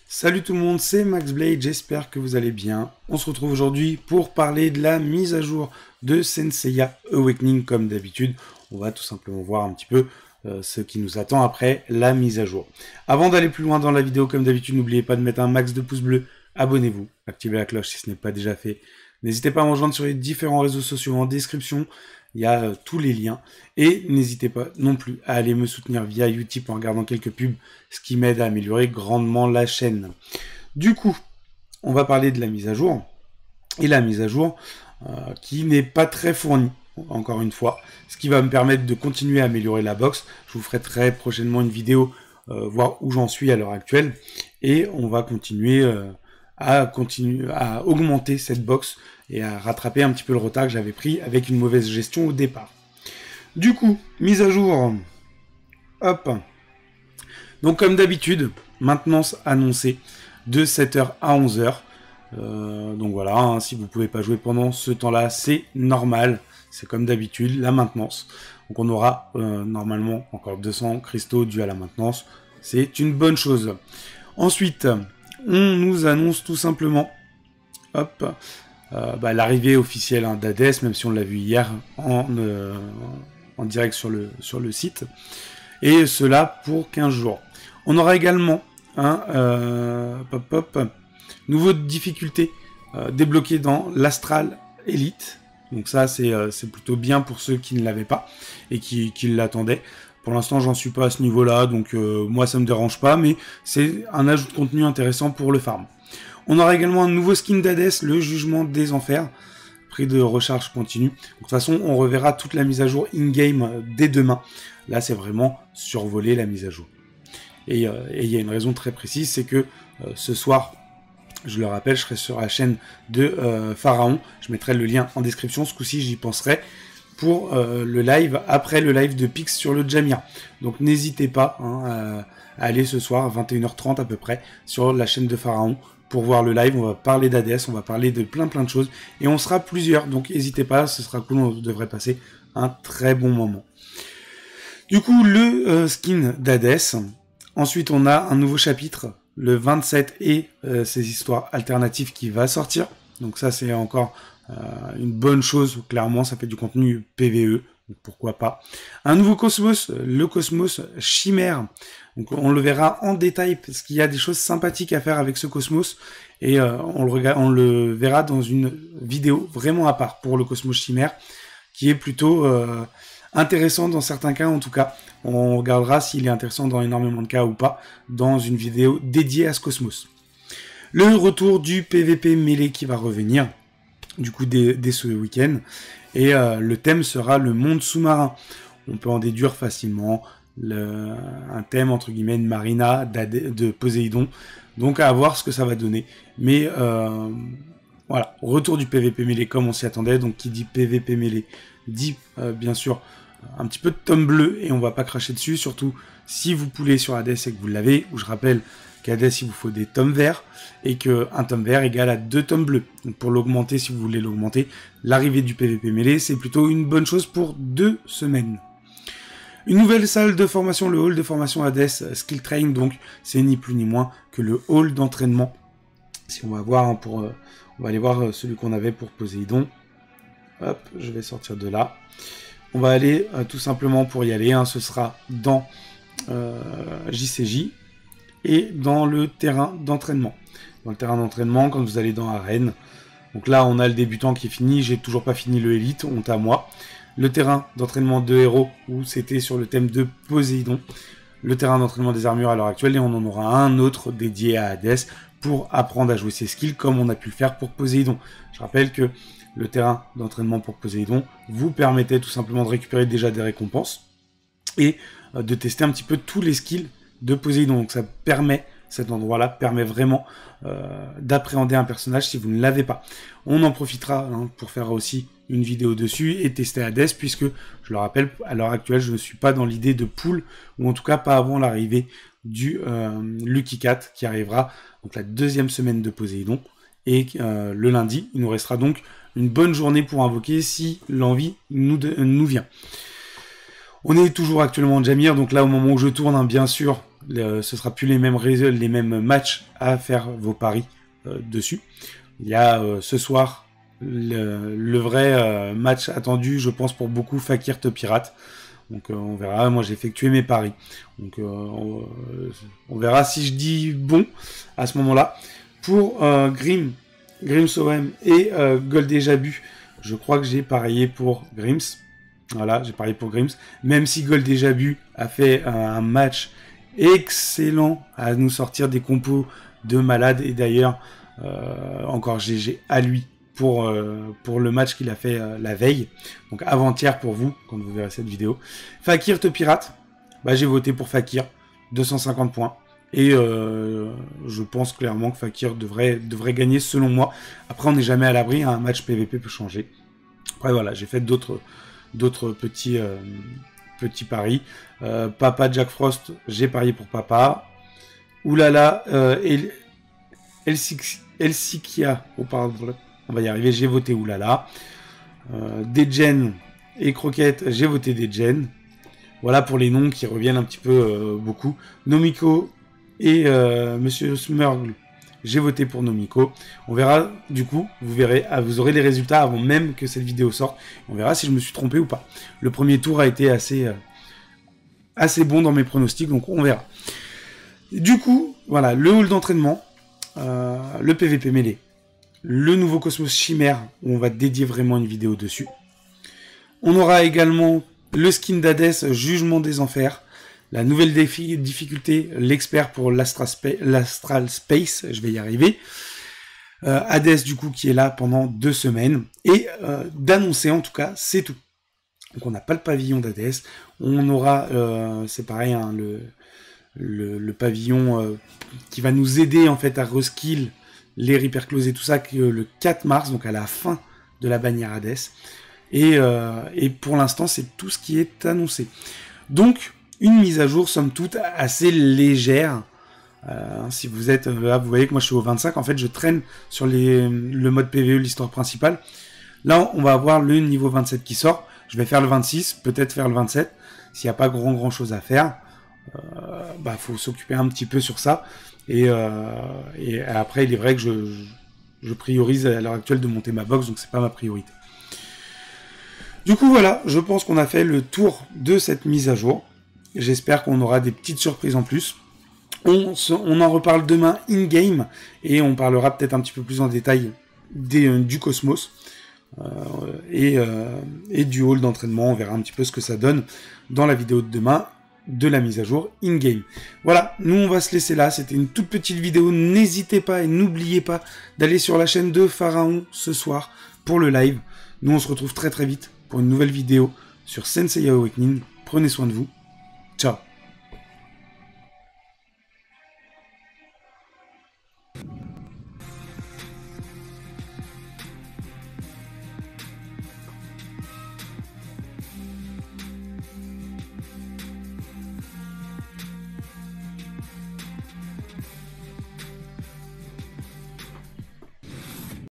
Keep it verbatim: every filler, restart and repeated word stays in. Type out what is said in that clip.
Salut tout le monde, c'est Max Blade, j'espère que vous allez bien. On se retrouve aujourd'hui pour parler de la mise à jour de Senseiya Awakening comme d'habitude. On va tout simplement voir un petit peu euh, ce qui nous attend après la mise à jour. Avant d'aller plus loin dans la vidéo, comme d'habitude, n'oubliez pas de mettre un max de pouces bleus, abonnez-vous, activez la cloche si ce n'est pas déjà fait. N'hésitez pas à me rejoindre sur les différents réseaux sociaux en description. Il y a euh, tous les liens. Et n'hésitez pas non plus à aller me soutenir via Utip en regardant quelques pubs, ce qui m'aide à améliorer grandement la chaîne. Du coup, on va parler de la mise à jour. Et la mise à jour euh, qui n'est pas très fournie, encore une fois. Ce qui va me permettre de continuer à améliorer la box. Je vous ferai très prochainement une vidéo, euh, voir où j'en suis à l'heure actuelle. Et on va continuer... Euh, à continuer à augmenter cette box et à rattraper un petit peu le retard que j'avais pris avec une mauvaise gestion au départ. Du coup, mise à jour. Hop. Donc comme d'habitude, maintenance annoncée de sept heures à onze heures. Euh, donc voilà, hein, si vous pouvez pas jouer pendant ce temps-là, c'est normal. C'est comme d'habitude, la maintenance. Donc on aura euh, normalement encore deux cents cristaux dus à la maintenance. C'est une bonne chose. Ensuite, on nous annonce tout simplement hop, euh, bah, l'arrivée officielle hein, d'Hadès, même si on l'a vu hier en, euh, en direct sur le, sur le site. Et cela pour quinze jours. On aura également un euh, pop, pop, nouveau difficulté euh, débloqué dans l'Astral Elite. Donc ça, c'est euh, plutôt bien pour ceux qui ne l'avaient pas et qui, qui l'attendaient. Pour l'instant, j'en suis pas à ce niveau-là, donc euh, moi, ça me dérange pas, mais c'est un ajout de contenu intéressant pour le farm. On aura également un nouveau skin d'Hadès, le Jugement des Enfers, prix de recharge continue. De toute façon, on reverra toute la mise à jour in-game dès demain. Là, c'est vraiment survoler la mise à jour. Et il euh, y a une raison très précise, c'est que euh, ce soir, je le rappelle, je serai sur la chaîne de euh, Pharaon. Je mettrai le lien en description, ce coup-ci, j'y penserai. Pour euh, le live, après le live de Pix sur le Jamia. Donc n'hésitez pas hein, à, à aller ce soir à vingt et une heures trente à peu près sur la chaîne de Pharaon pour voir le live. On va parler d'Hadès, on va parler de plein plein de choses et on sera plusieurs. Donc n'hésitez pas, ce sera cool, on devrait passer un très bon moment. Du coup, le euh, skin d'Hadès. Ensuite, on a un nouveau chapitre, le vingt-sept et euh, ses histoires alternatives qui va sortir. Donc ça, c'est encore... Euh, une bonne chose, clairement, ça fait du contenu P V E, donc pourquoi pas. Un nouveau Cosmos, le Cosmos Chimère, donc on le verra en détail, parce qu'il y a des choses sympathiques à faire avec ce Cosmos, et euh, on, le regarde, on le verra dans une vidéo vraiment à part pour le Cosmos Chimère, qui est plutôt euh, intéressant dans certains cas, en tout cas. On regardera s'il est intéressant dans énormément de cas ou pas, dans une vidéo dédiée à ce Cosmos. Le retour du P V P mêlé qui va revenir, du coup dès, dès ce week-end, et euh, le thème sera le monde sous-marin. On peut en déduire facilement le, un thème entre guillemets de Marina, de Poséidon, donc à voir ce que ça va donner. Mais euh, voilà, retour du P V P mêlé comme on s'y attendait, donc qui dit P V P mêlé dit euh, bien sûr un petit peu de tome bleu, et on va pas cracher dessus, surtout si vous poulez sur Hades et que vous l'avez, où je rappelle qu'Hades il vous faut des tomes verts, et qu'un tome vert égale à deux tomes bleus. Donc pour l'augmenter, si vous voulez l'augmenter, l'arrivée du P V P mêlé, c'est plutôt une bonne chose pour deux semaines. Une nouvelle salle de formation, le hall de formation Hades Skill Train, donc c'est ni plus ni moins que le hall d'entraînement. Si on va voir, hein, pour, euh, on va aller voir celui qu'on avait pour Poséidon. Hop, je vais sortir de là. On va aller euh, tout simplement pour y aller, hein, ce sera dans euh, J C J. Et dans le terrain d'entraînement. Dans le terrain d'entraînement, quand vous allez dans Arène. Donc là, on a le débutant qui est fini. J'ai toujours pas fini le élite, honte à moi. Le terrain d'entraînement de héros, où c'était sur le thème de Poséidon. Le terrain d'entraînement des armures à l'heure actuelle. Et on en aura un autre dédié à Hades pour apprendre à jouer ses skills comme on a pu le faire pour Poséidon. Je rappelle que le terrain d'entraînement pour Poséidon vous permettait tout simplement de récupérer déjà des récompenses et de tester un petit peu tous les skills de Poséidon. Donc ça permet, cet endroit-là permet vraiment euh, d'appréhender un personnage si vous ne l'avez pas. On en profitera hein, pour faire aussi une vidéo dessus et tester Hades, puisque, je le rappelle, à l'heure actuelle, je ne suis pas dans l'idée de pool, ou en tout cas pas avant l'arrivée du euh, Lucky Cat, qui arrivera donc la deuxième semaine de Poséidon, et euh, le lundi, il nous restera donc une bonne journée pour invoquer si l'envie nous, nous vient. On est toujours actuellement en Jamir, donc là au moment où je tourne, hein, bien sûr, Le, ce sera plus les mêmes, les mêmes matchs à faire vos paris euh, dessus. Il y a euh, ce soir le, le vrai euh, match attendu, je pense, pour beaucoup, Fakir te pirate. Donc euh, on verra, moi j'ai effectué mes paris. Donc euh, on, euh, on verra si je dis bon à ce moment-là. Pour euh, Grim, Grims O M et euh, Gold Déjà Bu, je crois que j'ai parié pour Grims. Voilà, j'ai parié pour Grims. Même si Gold Déjà Bu a fait un, un match excellent à nous sortir des compos de malade. Et d'ailleurs, euh, encore G G à lui pour, euh, pour le match qu'il a fait euh, la veille. Donc avant-hier pour vous, quand vous verrez cette vidéo. Fakir te pirate, bah, j'ai voté pour Fakir, deux cent cinquante points. Et euh, je pense clairement que Fakir devrait, devrait gagner selon moi. Après, on n'est jamais à l'abri, hein, un match P V P peut changer. Après voilà, j'ai fait d'autres d'autres petits, euh, petits paris. Euh, Papa Jack Frost, j'ai parié pour Papa. Oulala, euh, El, El, Elsikia, oh, pardon, on va y arriver, j'ai voté Oulala. Euh, Degen et Croquette, j'ai voté Degen. Voilà pour les noms qui reviennent un petit peu euh, beaucoup. Nomiko et euh, Monsieur Smurgle, j'ai voté pour Nomiko. On verra du coup, vous verrez, vous aurez les résultats avant même que cette vidéo sorte. On verra si je me suis trompé ou pas. Le premier tour a été assez, euh, assez bon dans mes pronostics, donc on verra. Du coup, voilà, le hall d'entraînement, euh, le P V P mêlé, le nouveau Cosmos Chimère, où on va dédier vraiment une vidéo dessus. On aura également le skin d'Hadès, Jugement des Enfers, la nouvelle défi difficulté, l'expert pour l'Astral Spa Space, je vais y arriver. Euh, Hades, du coup, qui est là pendant deux semaines. Et euh, d'annoncer, en tout cas, c'est tout. Donc on n'a pas le pavillon d'Hades. On aura, euh, c'est pareil, hein, le, le, le pavillon euh, qui va nous aider, en fait, à reskill les Reaper Close et tout ça, que le quatre mars, donc à la fin de la bannière Hades. Et, euh, et pour l'instant, c'est tout ce qui est annoncé. Donc, une mise à jour, somme toute, assez légère. Euh, si vous êtes là, vous voyez que moi je suis au vingt-cinq. En fait, je traîne sur les, le mode P V E, l'histoire principale. Là, on va avoir le niveau vingt-sept qui sort. Je vais faire le vingt-six, peut-être faire le vingt-sept. S'il n'y a pas grand grand chose à faire, euh, bah faut s'occuper un petit peu sur ça. Et, euh, et après, il est vrai que je, je, je priorise à l'heure actuelle de monter ma box, donc c'est pas ma priorité. Du coup, voilà, je pense qu'on a fait le tour de cette mise à jour. J'espère qu'on aura des petites surprises en plus. On, se, on en reparle demain in-game, et on parlera peut-être un petit peu plus en détail des, euh, du Cosmos euh, et, euh, et du hall d'entraînement. On verra un petit peu ce que ça donne dans la vidéo de demain de la mise à jour in-game. Voilà, nous on va se laisser là. C'était une toute petite vidéo. N'hésitez pas et n'oubliez pas d'aller sur la chaîne de Pharaon ce soir pour le live. Nous on se retrouve très très vite pour une nouvelle vidéo sur Saint Seiya Awakening. Prenez soin de vous. Ciao.